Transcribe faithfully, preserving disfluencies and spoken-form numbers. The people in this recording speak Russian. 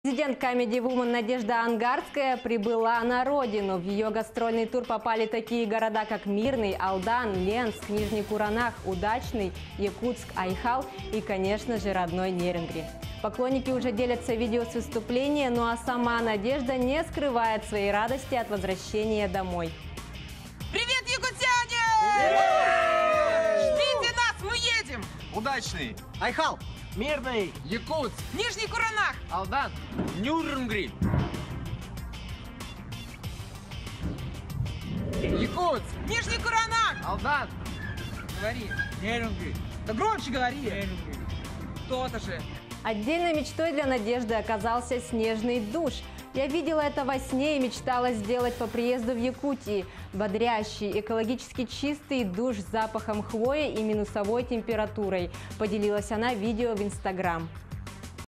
Президент Comedy Woman Надежда Ангарская прибыла на родину. В ее гастрольный тур попали такие города, как Мирный, Алдан, Ленск, Нижний Куранах, Удачный, Якутск, Айхал и, конечно же, родной Нерюнгри. Поклонники уже делятся видео с выступления, ну а сама Надежда не скрывает своей радости от возвращения домой. Привет, якутяне! Ждите нас, мы едем! Удачный, Айхал, Мирный, Якутск, Нижний Куранах, Алдан, Нюрнбриг, Якутск, Нижний Куранах! Алдан. Говори, Нерюнгри. Да громче говори! Нерюнгри. То-то же. Отдельной мечтой для Надежды оказался снежный душ. Я видела это во сне и мечтала сделать по приезду в Якутии. Бодрящий, экологически чистый душ с запахом хвои и минусовой температурой. Поделилась она видео в Инстаграм.